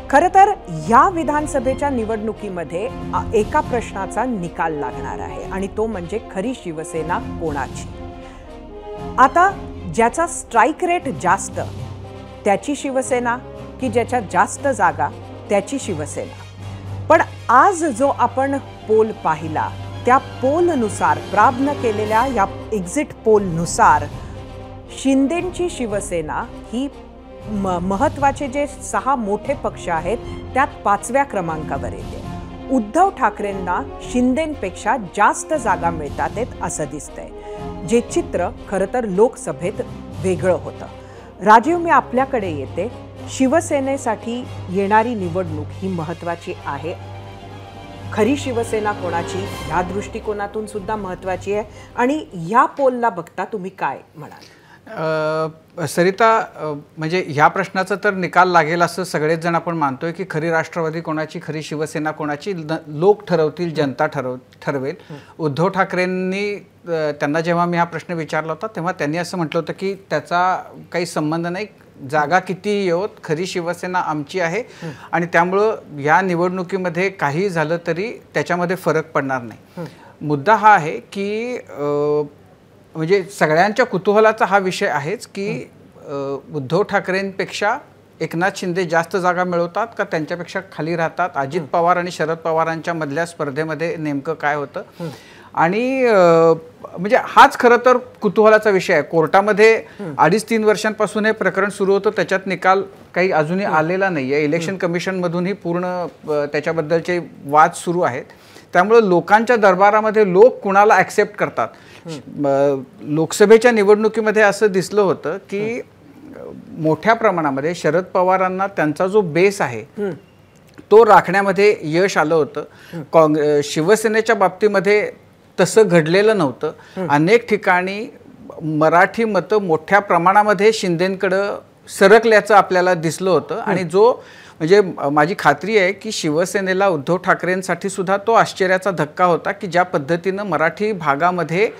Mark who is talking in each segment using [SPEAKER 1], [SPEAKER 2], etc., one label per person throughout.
[SPEAKER 1] खरं तर या विधानसभेच्या निवडणुकीमध्ये एका प्रश्नाचा निकाल लागणार आहे आणि तो म्हणजे खरी शिवसेना कोणाची। आता ज्याचा स्ट्राइक रेट जास्त त्याची शिवसेना की ज्याच्या जास्त जागा त्याची शिवसेना। पण आज जो आपण पोल पाहिला त्या पोलनुसार, प्राबनं केलेल्या या एक्झिट पोलनुसार शिंदेंची शिवसेना ही महत्वाचे जे 6 मोठे पक्ष आहेत त्यात 5व्या क्रमांकावर येते। उद्धव ठाकरेंना शिंदेंपेक्षा जास्त जागा मिळतात असं दिसतंय, जे चित्र खरं तर लोकसभेत वेगळं होतं। राजीव, मी आपल्याकडे येते। शिवसेनेसाठी येणारी निवडणूक ही महत्वाची आहे। खरी शिवसेना कोणाची ह्या दृष्टिकोनातून सुद्धा महत्वाची आहे आणि या पोलला बघता तुम्ही काय म्हणाल?
[SPEAKER 2] सरिता, म्हणजे ह्या प्रश्नाचा तर निकाल लागेल असं सगळेच जण आपण मानतोय की खरी राष्ट्रवादी कोणाची, खरी शिवसेना कोणाची लोक ठरवतील, जनता ठरवेल। उद्धव ठाकरेंनी त्यांना जेव्हा मी हा प्रश्न विचारला होता तेव्हा त्यांनी असं म्हटलं होतं की त्याचा काही संबंध नाही, जागा किती येवोत, खरी शिवसेना आमची आहे आणि त्यामुळं या निवडणुकीमध्ये काही झालं तरी त्याच्यामध्ये फरक पडणार नाही। मुद्दा हा आहे की म्हणजे सगळ्यांच्या कुतूहलाचा हा विषय आहेच की उद्धव ठाकरेंपेक्षा एकनाथ शिंदे जास्त जागा मिळवतात का त्यांच्यापेक्षा खाली राहतात। अजित पवार आणि शरद पवारांच्या मधल्या स्पर्धेमध्ये नेमकं काय होतं आणि म्हणजे हाच खरं तर कुतूहलाचा विषय आहे। कोर्टामध्ये 2.5-3 वर्षांपासून हे प्रकरण सुरू होतं, त्याच्यात निकाल काही अजूनही आलेला नाही आहे। इलेक्शन कमिशनमधूनही पूर्ण त्याच्याबद्दलचे वाद सुरू आहेत। त्यामुळे लोकांच्या दरबारामध्ये लोक कुणाला ॲक्सेप्ट करतात। लोकसभेच्या निवडणुकीमध्ये असं दिसलं होतं की मोठ्या प्रमाणामध्ये शरद पवारांना त्यांचा जो बेस आहे तो राखण्यामध्ये यश आलं होतं। शिवसेनेच्या बाबतीमध्ये तसं घडलेलं नव्हतं। अनेक ठिकाणी मराठी मतं मोठ्या प्रमाणामध्ये शिंदेंकडं सरकल्याचं आपल्याला दिसलं होतं आणि जो म्हणजे माझी खात्री आहे की शिवसेनेला उद्धव ठाकरेंसाठी सुद्धा तो आश्चर्याचा धक्का होता की ज्या पद्धतीनं मराठी भागामध्ये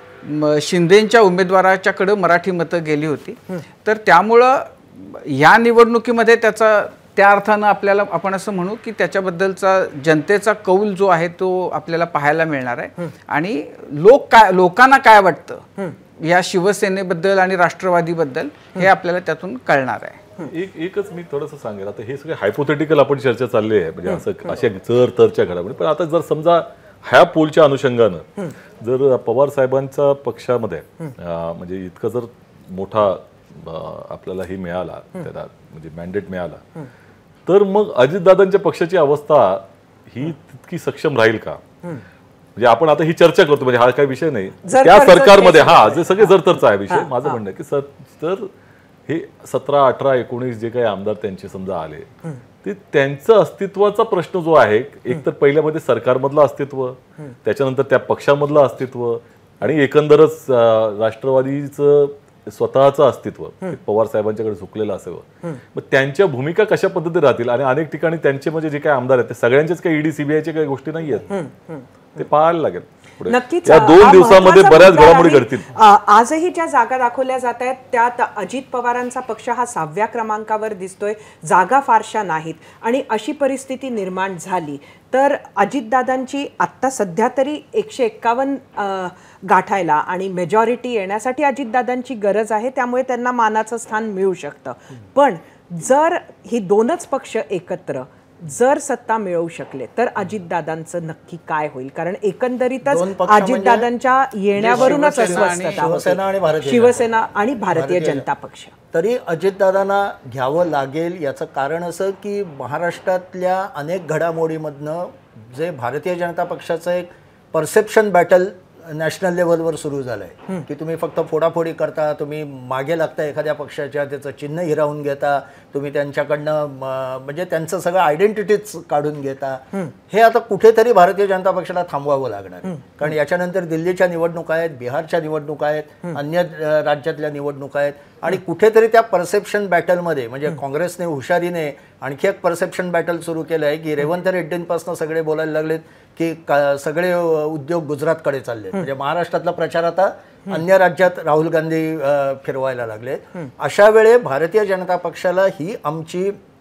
[SPEAKER 2] शिंदेंच्या उमेदवाराच्याकडे मराठी मतं गेली होती। तर त्यामुळं या निवडणुकीमध्ये त्याचा त्या अर्थानं आपल्याला आपण असं म्हणू की त्याच्याबद्दलचा जनतेचा कौल जो आहे तो आपल्याला पाहायला मिळणार आहे आणि लोकांना काय वाटतं या शिवसेनेबद्दल आणि राष्ट्रवादीबद्दल हे आपल्याला त्यातून कळणार आहे।
[SPEAKER 3] एकच मी थोडंसं सांगेल, आता हे सगळे हायपोथेटिकल आपण चर्चा चालली आहे, म्हणजे असं अशा चर तरच्या घडामोडी। पण आता जर समजा ह्या पोलच्या अनुषंगानं जर पवार साहेबांच्या पक्षामध्ये म्हणजे इतकं जर मोठा आपल्याला हे मिळाला, त्याला म्हणजे मॅन्डेट मिळाला, तर मग अजितदादांच्या पक्षाची अवस्था ही तितकी सक्षम राहील का? म्हणजे आपण आता ही चर्चा करतो, म्हणजे हा काही विषय नाही त्या सरकारमध्ये, हा जे सगळे जरतरचा आहे विषय। माझं म्हणणं की तर हे 17, 18, 19 जे काही आमदार त्यांचे समजा आले, ते त्यांचं अस्तित्वाचा प्रश्न जो आहे, एक तर पहिल्यामध्ये सरकारमधलं अस्तित्व, त्याच्यानंतर त्या पक्षामधलं अस्तित्व आणि एकंदरच राष्ट्रवादीचं स्वतःचं अस्तित्व पवार साहेबांच्याकडे झुकलेलं असावं। मग त्यांच्या भूमिका कशा पद्धतीने राहतील आणि अनेक ठिकाणी त्यांचे म्हणजे जे काही आमदार आहेत ते सगळ्यांचेच काही ईडी सीबीआयचे काही गोष्टी नाही आहेत, ते पाहायला लागेल।
[SPEAKER 1] नक्कीच
[SPEAKER 3] या 2 दिवसामध्ये बऱ्याच घडामोडी घडतील।
[SPEAKER 1] आजही ज्या जागा दाखवल्या जात आहेत त्यात अजित पवारांचा पक्ष हा 6व्या क्रमांकावर दिसतोय, जागा फारशा नाहीत आणि अशी परिस्थिती निर्माण झाली तर अजितदादांची आत्ता सध्या तरी 151 गाठायला आणि मेजॉरिटी येण्यासाठी अजितदादांची गरज आहे, त्यामुळे त्यांना मानाचं स्थान मिळू शकतं। पण जर ही 2च पक्ष एकत्र जर सत्ता मिळवू शकले तर अजितदादांचं नक्की काय होईल? कारण एकंदरीतच अजितदादांच्या येण्यावरूनच अस्वस्थता, शिवसेना आणि भारतीय जनता पक्ष।
[SPEAKER 4] तरी अजितदादांना घ्यावं लागेल याचं कारण असं की महाराष्ट्रातल्या अनेक घडामोडीमधनं जे भारतीय जनता पक्षाचं एक परसेप्शन बॅटल नॅशनल लेवलवर सुरू झालंय की तुम्ही फक्त फोडाफोडी करता, तुम्ही मागे लागता एखाद्या पक्षाच्या, त्याचं चिन्ह हिरावून घेता, तुम्ही त्यांच्याकडनं म्हणजे त्यांचं सगळं आयडेंटिटीच काढून घेता। हे आता कुठेतरी भारतीय जनता पक्षाला थांबवावं लागणार, कारण याच्यानंतर दिल्लीच्या निवडणुका आहेत, बिहारच्या निवडणुका आहेत, अन्य राज्यातल्या निवडणुका आहेत आणि कुठेतरी त्या परसेप्शन बॅटलमध्ये म्हणजे काँग्रेसने हुशारीने आणखी एक परसेप्शन बॅटल सुरू केलं आहे की रेवंत रेड्डींपासून सगळे बोलायला लागलेत की सगळे उद्योग गुजरातकडे चालले, म्हणजे महाराष्ट्रातला प्रचार आता अन्य राज्यात राहुल गांधी फिरवायला लागले। अशा वेळे भारतीय जनता पक्षाला ही आमची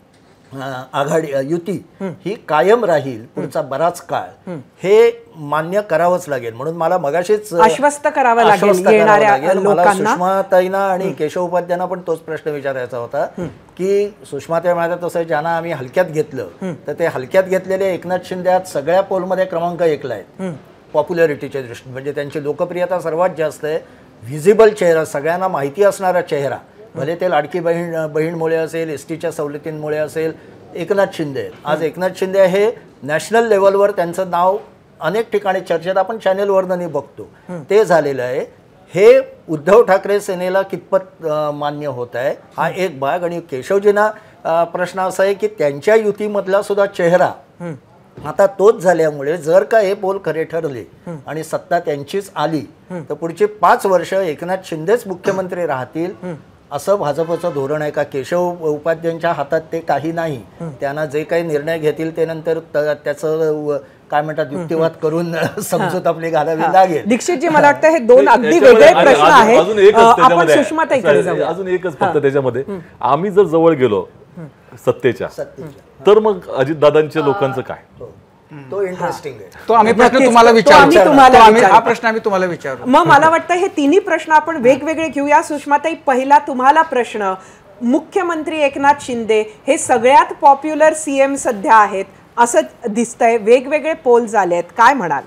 [SPEAKER 4] आघाडी युती ही कायम राहील पुढचा बराच काळ, हे मान्य करावंच लागेल. म्हणून मला मगाशीच
[SPEAKER 1] आश्वस्त करावं लागेल येणाऱ्या लोकांना.
[SPEAKER 4] सुषमाताईंना आणि केशव उपाध्यायांना पण तोच प्रश्न विचारायचा होता की सुषमाताई म्हणतात तसं ज्यांना आम्ही हलक्यात घेतलं तर ते हलक्यात घेतलेले एकनाथ शिंदे आज सगळ्या पोलमध्ये क्रमांक 1ला आहेत पॉप्युलरिटीच्या दृष्टीने. म्हणजे त्यांची लोकप्रियता सर्वात जास्त आहे. व्हिजिबल चेहरा, सगळ्यांना माहिती असणारा चेहरा, भले ते लाडकी बहीणमुळे असेल, एसटीच्या सवलतींमुळे असेल, एकनाथ शिंदे. आज एकनाथ शिंदे हे नॅशनल लेवलवर त्यांचं नाव अनेक ठिकाणी चर्चेत आपण चॅनेलवरनं बघतो ते झालेलं आहे. हे उद्धव ठाकरे सेनेला कितपत मान्य होत आहे हा एक भाग. आणि केशवजींना प्रश्न असा आहे की त्यांच्या युतीमधला सुद्धा चेहरा आता तोच झाल्यामुळे जर का हे पोल खरे ठरले आणि सत्ता त्यांचीच आली तर पुढची 5 वर्ष एकनाथ शिंदेच मुख्यमंत्री राहतील असं भाजपचं धोरण आहे का? केशव उपाध्यायांच्या हातात ते काही नाही. त्यांना जे काही निर्णय घेतील ते नंतर त्याचं काय म्हणतात युक्तिवाद करून समजूत आपली घालावी लागेल.
[SPEAKER 1] दीक्षितजी, मला वाटतं हे 2 अगदी वेगळे प्रश्न आहेत. आपण सुषमाताईकडे जाऊया.
[SPEAKER 3] अजून एकच फक्त त्याच्यामध्ये, आम्ही जर जवळ गेलो सत्तेच्या तर मग अजितदादांच्या लोकांचं काय?
[SPEAKER 4] तो इंटरेस्टिंग आहे.
[SPEAKER 2] तो आम्ही प्रश्न तुम्हाला विचारू. हा प्रश्न आम्ही तुम्हाला विचारू.
[SPEAKER 1] मग मला वाटतं हे तिन्ही प्रश्न आपण वेगवेगळे घेऊया. सुषमाताई, पहिला तुम्हाला प्रश्न. मुख्यमंत्री एकनाथ शिंदे हे सगळ्यात पॉप्युलर सीएम सध्या आहेत असं दिसतंय, वेगवेगळे पोल झालेत, काय म्हणाल?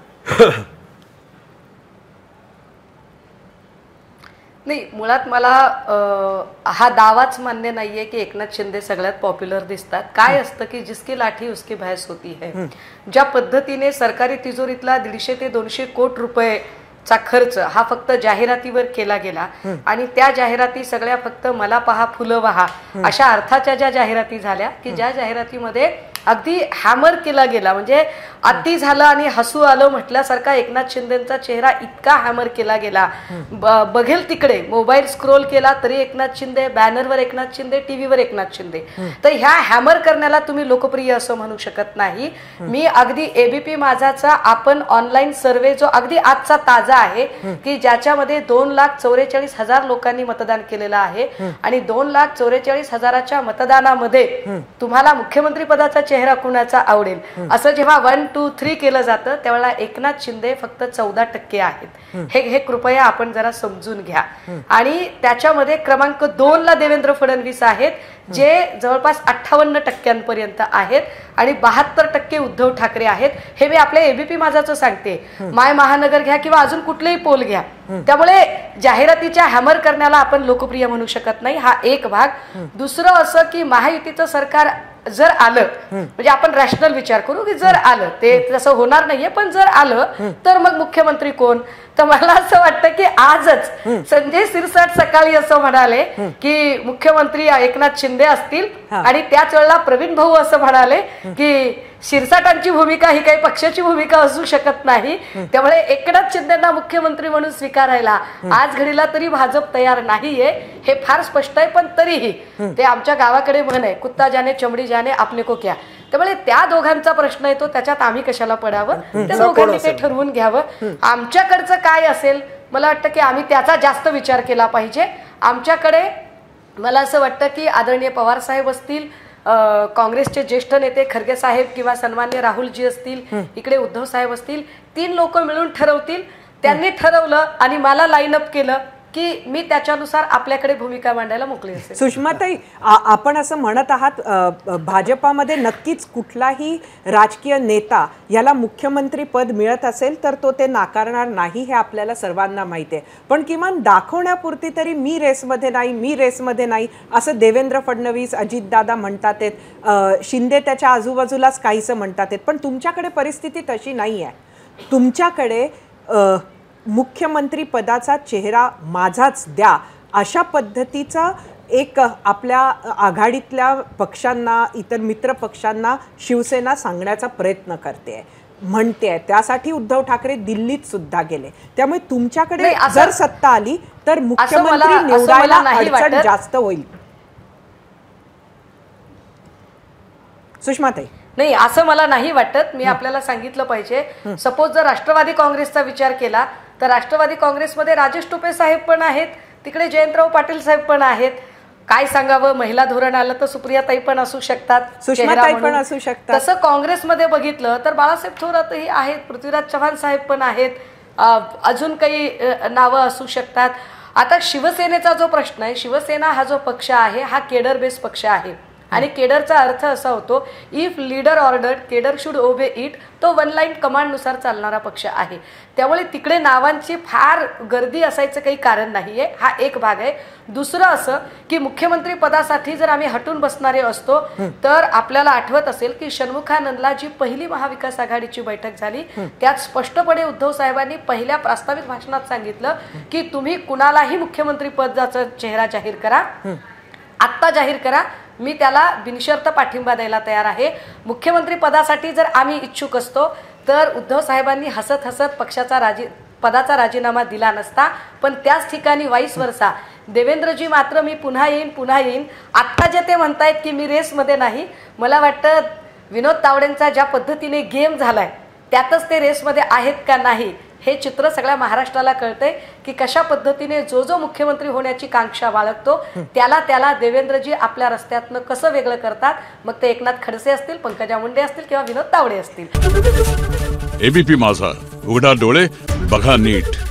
[SPEAKER 5] नाही, मुळात मला हा दावाच मान्य नाहीये की एकनाथ शिंदे सगळ्यात पॉप्युलर दिसतात. काय असतं की जिसकी लाठी उसकी भैंस होती है. ज्या पद्धतीने सरकारी तिजोरीतला 150 ते 200 कोटी रुपयेचा खर्च हा फक्त जाहिरातीवर केला गेला आणि त्या जाहिराती सगळ्या फक्त मला पहा फुलं वाहा अशा अर्थाच्या ज्या जाहिराती झाल्या की ज्या जाहिरातीमध्ये अगदी हॅमर केला गेला, म्हणजे अति झालं आणि हसू आलं म्हटल्यासारखा एकनाथ शिंदेचा चेहरा इतका हॅमर केला गेला. बघेल तिकडे मोबाईल स्क्रोल केला तरी एकनाथ शिंदे, बॅनरवर एकनाथ शिंदे, टीव्हीवर एकनाथ शिंदे. तर ह्या हॅमर करण्याला तुम्ही लोकप्रिय असं म्हणू शकत नाही. मी अगदी एबीपी माझाचा आपण ऑनलाईन सर्वे जो अगदी आजचा ताजा आहे की ज्याच्यामध्ये 2,44,000 लोकांनी मतदान केलेलं आहे आणि 2,44,000च्या मतदानामध्ये तुम्हाला मुख्यमंत्री पदाचा चेहरा कुणाचा आवडेल असं जेव्हा 1, 2, 3 केलं जातं त्यावेळेला एकनाथ शिंदे फक्त 14% आहेत. हे कृपया आपण जरा समजून घ्या. आणि त्याच्यामध्ये क्रमांक 2 ला देवेंद्र फडणवीस आहेत जे जवळपास 58% आहेत आणि 72% उद्धव ठाकरे आहेत. हे मी आपल्या एबीपी माझाचं सांगते, माय महानगर घ्या किंवा अजून कुठलेही पोल घ्या. त्यामुळे जाहिरातीच्या हॅमर करण्याला आपण लोकप्रिय म्हणू शकत नाही, हा एक भाग. दुसरं असं की महायुतीचं सरकार जर आलं, म्हणजे आपण रॅशनल विचार करू की जर आलं, ते तसं होणार नाहीये, पण जर आलं तर मग मुख्यमंत्री कोण? तर मला असं वाटतं की आजच संजय सिरसाट सकाळी असं म्हणाले की मुख्यमंत्री एकनाथ शिंदे असतील आणि त्याच वेळेला प्रवीण भाऊ असं म्हणाले की शिरसाटांची भूमिका ही काही पक्षाची भूमिका असू शकत नाही. त्यामुळे एकनाथ शिंदेंना मुख्यमंत्री म्हणून स्वीकारायला आज घडीला तरी भाजप तयार नाहीये, हे फार स्पष्ट आहे. पण तरीही ते आमच्या गावाकडे म्हण आहे, कुत्ता जाने चमडी जाने आपने को क्या. त्यामुळे त्या दोघांचा प्रश्न येतो, त्याच्यात आम्ही कशाला पडावं, त्या दोघांनी ते ठरवून घ्यावं. आमच्याकडचं काय असेल मला वाटतं की आम्ही त्याचा जास्त विचार केला पाहिजे. आमच्याकडे मला असं वाटतं की आदरणीय पवार साहेब असतील, काँग्रेसचे ज्येष्ठ नेते खरगे साहेब किंवा सन्मान्य राहुलजी असतील, इकडे उद्धव साहेब असतील, 3 लोक मिळून ठरवतील. त्यांनी ठरवलं आणि मला लाईन अप केलं की मी त्याच्यानुसार आपल्याकडे भूमिका मांडायला मोकळी असेल.
[SPEAKER 1] सुषमाताई, आपण असं म्हणत आहात भाजपामध्ये नक्कीच कुठलाही राजकीय नेता याला मुख्यमंत्री पद मिळत असेल तर तो ते नाकारणार नाही, हे आपल्याला सर्वांना माहिती आहे. पण किमान दाखवण्यापुरती तरी मी रेसमध्ये नाही असं देवेंद्र फडणवीस, अजितदादा म्हणतात आहेत, शिंदे त्याच्या आजूबाजूलाच काहीसं म्हणतात आहेत. पण तुमच्याकडे परिस्थिती तशी नाही आहे. तुमच्याकडे मुख्यमंत्री पदाचा चेहरा माझाच द्या अशा पद्धतीचा एक आपल्या आघाडीतल्या पक्षांना, इतर मित्र पक्षांना शिवसेना सांगण्याचा प्रयत्न म्हणते. त्यासाठी उद्धव ठाकरे दिल्लीत सुद्धा गेले. त्यामुळे तुमच्याकडे जर सत्ता आली तर मुख्यमंत्री निवडायला अडचण जास्त होईल. सुषमाताई,
[SPEAKER 5] नाही असं मला नाही वाटत. मी आपल्याला सांगितलं पाहिजे, सपोज जर राष्ट्रवादी काँग्रेसचा विचार केला तर राष्ट्रवादी काँग्रेसमध्ये राजेश टोपे साहेब पण आहेत, तिकडे जयंतराव पाटील साहेब पण आहेत. काय सांगावं, महिला धोरण आलं तर सुप्रियाताई पण असू शकतात,
[SPEAKER 1] सुषमाताई
[SPEAKER 5] चेहरा
[SPEAKER 1] पण
[SPEAKER 5] म्हणून.
[SPEAKER 1] असू शकतात.
[SPEAKER 5] तसं काँग्रेसमध्ये बघितलं तर बाळासाहेब थोरातही आहेत, पृथ्वीराज चव्हाण साहेब पण आहेत, अजून काही नावं असू शकतात. आता शिवसेनेचा जो प्रश्न आहे, शिवसेना हा जो पक्ष आहे हा केडर बेस पक्ष आहे आणि केडरचा अर्थ असा होतो if leader order cadre should obey it. तो वन लाईन कमांडनुसार चालणारा पक्ष आहे. त्यामुळे तिकडे नावांची फार गर्दी असायचं काही कारण नाही आहे. हा एक भाग आहे. दुसरं असं की मुख्यमंत्री पदासाठी जर आम्ही हटून बसणारे असतो तर आपल्याला आठवत असेल की षण्मुखानंदला जी पहिली महाविकास आघाडीची बैठक झाली त्यात स्पष्टपणे उद्धव साहेबांनी पहिल्या प्रास्ताविक भाषणात सांगितलं की तुम्ही कुणालाही मुख्यमंत्री पदाचा चेहरा जाहीर करा, आत्ता जाहीर करा, मी त्याला बिनशर्त पाठिंबा द्यायला तयार आहे. मुख्यमंत्री पदासाठी जर आम्ही इच्छुक असतो तर उद्धव साहेबांनी हसत हसत पदाचा राजीनामा दिला नसता. पण त्याच ठिकाणी वाईस वर्सा देवेंद्रजी मात्र मी पुन्हा येईन. आत्ता जे ते म्हणतायत की मी रेसमध्ये नाही, मला वाटतं विनोद तावडेंचा ज्या पद्धतीने गेम झालाय त्यातच ते रेसमध्ये आहेत का नाही हे चित्र सगळ्या महाराष्ट्राला कळतंय की कशा पद्धतीने जो मुख्यमंत्री होण्याची कांक्षा बाळगतो त्याला देवेंद्रजी आपल्या रस्त्यातनं कसं वेगळं करतात. मग ते एकनाथ खडसे असतील, पंकजा मुंडे असतील किंवा विनोद तावडे असतील.
[SPEAKER 6] एबीपी माझा, उघडा डोळे बघा नीट.